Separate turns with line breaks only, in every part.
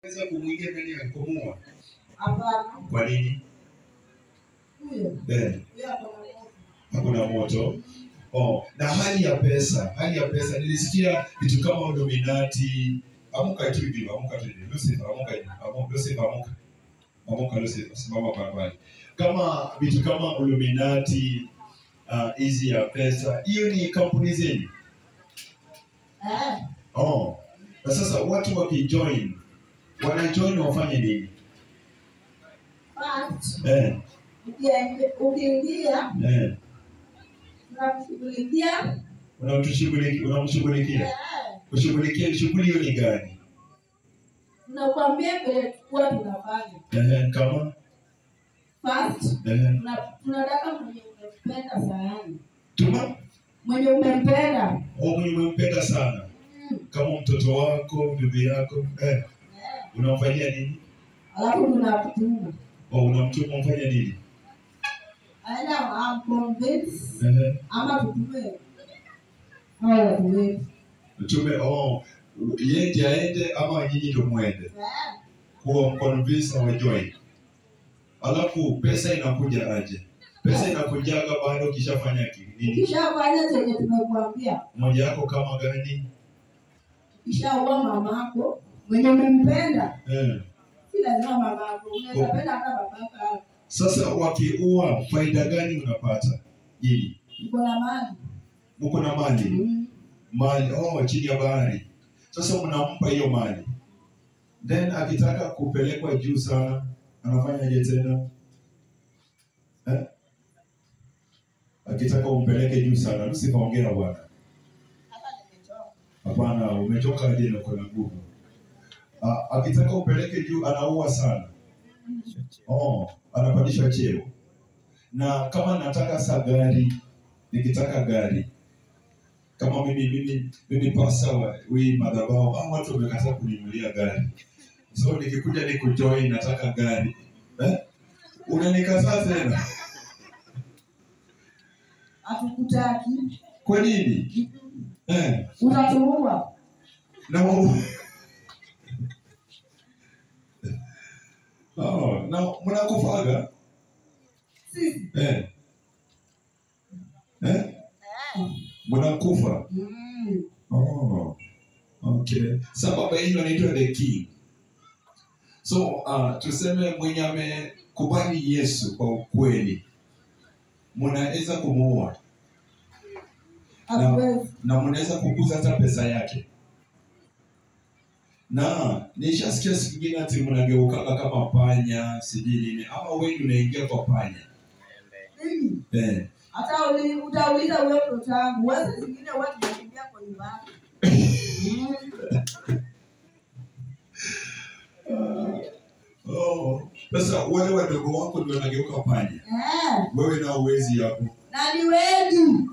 Unaweza kumwingia ndani ya kumua?
Hapana.
Kwa nini?
Huyo.
Hakuna moto. Na hali ya pesa nilisikia vitu kama Illuminati. Amuka tu hivi. Lucifer, Lucifer, simama pale. Kama vitu kama Illuminati, hizi ya pesa, hiyo ni kampuni zenu? Na sasa watu wakijoin, wanajoin wafanye nini?
Ukiingia,
unamshughulikia. Kushughulikia shughuli hiyo ni gani?
Tunakwambia vile kwa tunafanya.
Kama
first, tunataka mwenye umempenda sana. Mwenye umempenda.
Mwenye umempenda sana. Kama mtoto wako, bibi yako, unamfanyia nini?
Alafu tunamtuma.
Unamtuma mfanya nini?
Aina convince. Ama tutume.
Tutume yeye aende ama nyinyi ndio muende? Kwa convince wa join. Alafu pesa inakuja aje? Pesa inakujaga baada ukishafanya nini?
Ukishafanya chenye tumekuambia.
Mmoja wako kama gani?
Ukishaoa mamako, mwenye umempenda. Si lazima mamako, unaweza penda hata babaka.
Sasa wakiua faida gani unapata? Nini? Mko na mali. Mali chini ya bahari. Sasa mnampa hiyo mali. Then akitaka kupelekwa juu sana, anafanyaje tena? Akitaka umpeleke juu sana, usiongea bwana. Hapana, umechoka aje na kuna nguvu. Akitaka upeleke juu anaua sana. Anapandisha cheo. Na kama nataka gari, nikitaka gari. Kama mimi pasa madhabahu, watu wamekataa kuninunulia gari. So nikikuja nikujoin nataka gari. Unanikataa tena?
Hatukutaki.
Kwa nini?
Unatuua.
Na mnakufaga?
Sisi.
Mnakufa? Okay. Sababu hiyo inaitwa the king. So, tuseme mwenye amekubali Yesu kwa ukweli, mnaweza kumuua. Na mnaweza kukuza hata pesa yake. Na nishasikia siku nyingine ati mnageuka kama panya, sijui nini. Ama wewe unaingia kwa panya.
Hata utauliza wewe mtoto wangu, wewe zingine watu wanakimbia kwa nyumbani.
Sasa wale wadogo wako ndio wanageuka panya. Wewe na uwezi hapo.
Na ni wewe.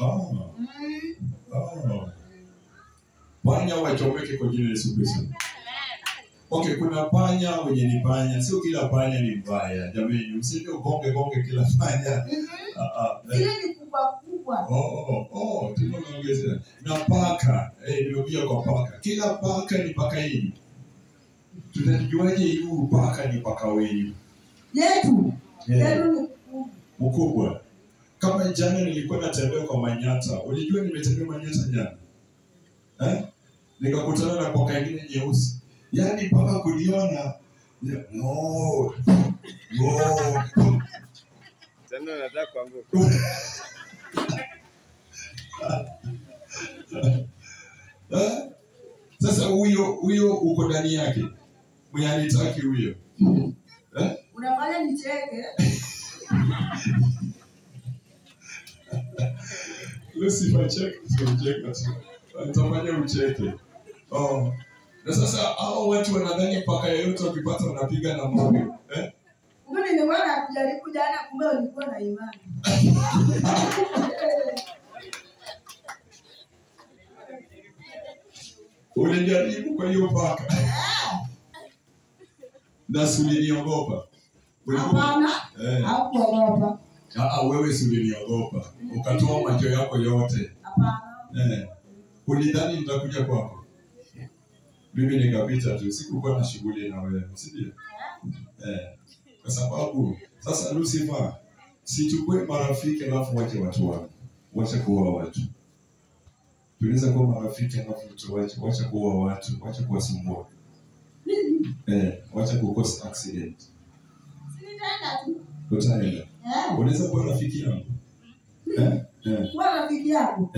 Panya wachomeke kwa jina la Yesu Kristo. Okay, kuna panya wenye ni panya. Sio kila panya ni mbaya. Jamani, msije ugonge kila panya.
Zile ni kubwa.
Tunaongezea. Na paka, nimekuja kwa paka. Kila paka ni paka hili. Tutajuaje hiyo paka ni paka wenu?
Yetu ni
mkubwa. Kama jana nilikuwa natembea kwa Manyata. Ulijua nimetembea Manyata jana? Nikakutana na paka nyingine nyeusi. Yaani paka kuliona. No.
Tena nataka kuanguka.
Sasa huyo uko ndani yake. Mwenye anitaki huyo.
Unafanya nicheke.
Lucifer cheke, nitafanya ucheke. Na sasa hao watu wanadhani paka yoyote wakipata wanapiga na mawe.
Kumbe ni wewe unajaribu jana, kumbe ulikuwa na imani.
Ulijaribu kwa hiyo paka. Na uliniogopa.
Hapana. Hakuogopa.
Wewe uliniogopa. Ukatoa macho yako yote.
Hapana.
Ulidhani nitakuja kwako. Mimi nikapita tu, sikuwa na shughuli na wewe, si ndio? Kwa sababu sasa Lucifer, sichukue marafiki alafu wache watu wangu. Wacha kuoa watu. Tunaweza kuwa marafiki alafu tuwache, wacha kuoa watu, wacha kuwasumbua. Wacha kukosa accident.
Sinitaenda tu.
Utaenda. Unaweza kuwa rafiki yangu.
Kuwa rafiki yako.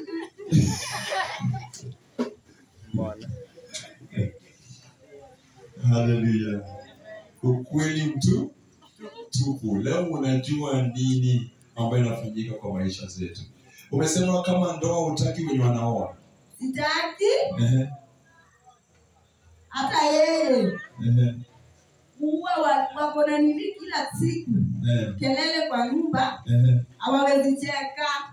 Bwana.
Hallelujah. Ukweli mtu tupu. Leo unajua nini ambayo inafanyika kwa maisha zetu. Umesema kama ndoa hutaki wenye wanaoa.
Sitaki. Hata yeye. Huwa wako na nini kila siku. Kelele kwa nyumba. Hawawezi cheka.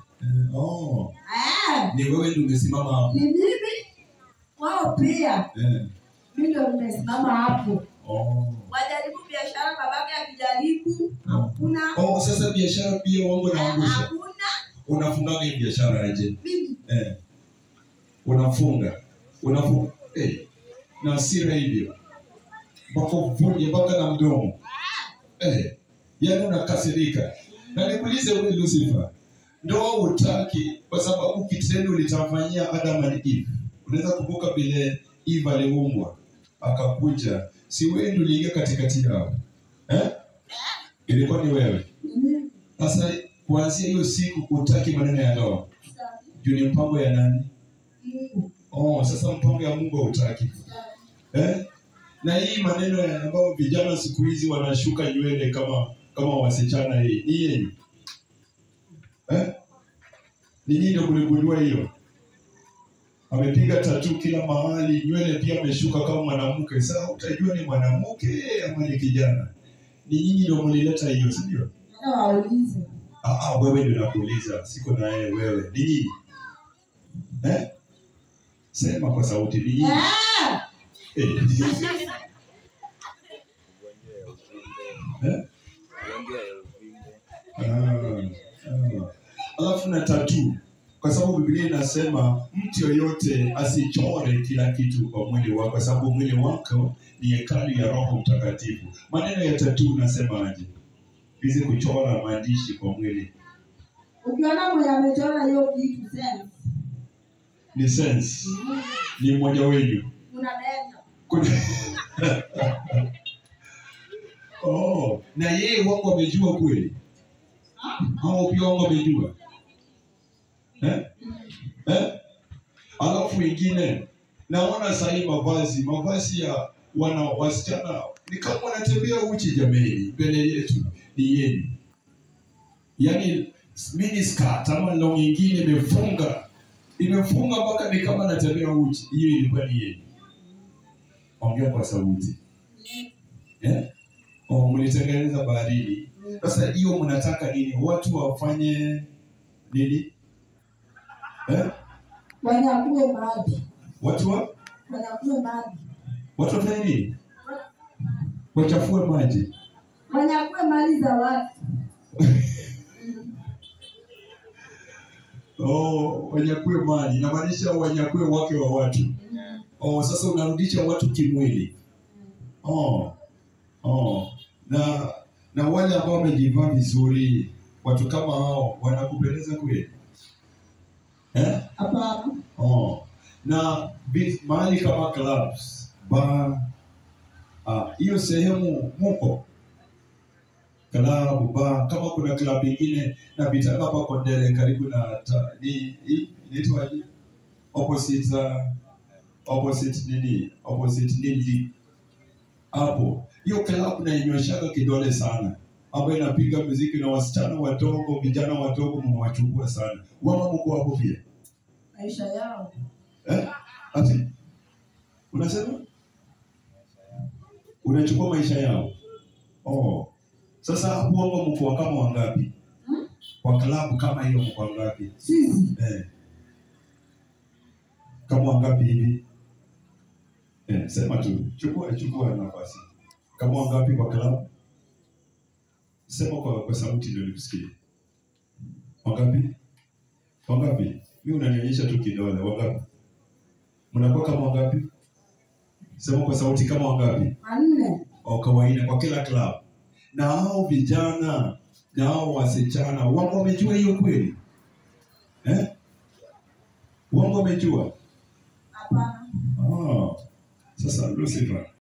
Ni wewe ndio umesimama hapo.
Ni mimi. Wao pia. Mimi ndio nimesimama hapo. Wajaribu biashara, babake akijaribu, hakuna.
Sasa biashara pia wangu naangusha.
Hakuna.
Unafunga hii biashara aje?
Mimi.
Unafunga. Na hasira hivyo. Mpaka na mdomo. Yaani unakasirika. Na nikuulize wewe Lucifer, ndoa hutaki kwa sababu kitendo ulitamfanyia Adam na Eve. Unaweza kumbuka vile Eve aliumbwa akakuja, si wewe ndio uliingia katikati yao? Ilikuwa ni wewe. Sasa kuanzia hiyo siku hutaki maneno ya ndoa. Juu ni mpango ya nani? Sasa mpango ya Mungu hutaki. Na hii maneno ya ambao vijana siku hizi wanashuka nywele kama wasichana, hii ni yeye. Ni nini ndio kuligundua hiyo? Amepiga tattoo kila mahali, nywele pia ameshuka kama mwanamke. Sasa utajua ni mwanamke ama ni kijana. Ni nyinyi ndio mlileta hiyo, si ndio?
Waulize.
Wewe ndio nakuuliza, siko na yeye wewe. Ni nini? Sema kwa sauti, ni nini? Alafu na tattoo, kwa sababu Biblia inasema mtu yoyote asichore kila kitu kwa mwili wako, kwa sababu mwili wako ni hekalu ya Roho Mtakatifu. Maneno ya tattoo unasema aje? Hizi kuchora maandishi kwa mwili.
Ukiona mwenye amechora hiyo kitu sense.
Ni sense. Ni mmoja wenu.
Unadenda.
Na yeye wako amejua kweli? Hao pia wako amejua? Alafu wengine naona sahi mavazi ya wasichana ni kama wanatembea uchi jameni, mbele yetu ni yenu. Yaani mini skirt ama long nyingine imefunga mpaka ni kama anatembea uchi. Hiyo ilikuwa ni yenu. Ongea kwa sauti. Mlitengeneza baharini. Sasa hiyo mnataka nini? Watu wafanye nini?
Wanyakue maji.
Wanyakue
maji.
Watu wafanye nini? Wachafue maji.
Wanyakue mali za watu.
Wanyakue mali. Inamaanisha wanyakue wake wa watu. Sasa unarudisha watu kimwili. Na wale ambao wamejivaa vizuri, watu kama hao wanakupendeza kweli?
Hapana.
Na mahali kama clubs, bar, hiyo sehemu muko club, bar, kama kuna club nyingine na vitaka hapa Kondele karibu na inaitwa opposite nini hapo. Hiyo club na inyoshaka kidole sana, ambayo inapiga muziki na wasichana wadogo, vijana wadogo mwachukua sana. Wao mko hapo pia.
Maisha yao.
Ati unasema unachukua maisha yao. Sasa hapo wao mko kama wangapi? Kwa club kama hiyo mko wangapi?
Sisi.
Kama wangapi hivi? Sema tu, chukua nafasi. Kama wangapi kwa club? Sema kwa sauti ndio nikusikie. Wangapi? Mimi unanionyesha tu kidole. Wangapi? Mnakuwa kama wangapi? Sema kwa sauti kama wangapi?
4.
Au kawaida kwa kila club. Na hao vijana na hao wasichana wako wamejua hiyo kweli? Wako wamejua?
Hapana.
Sasa Lucifer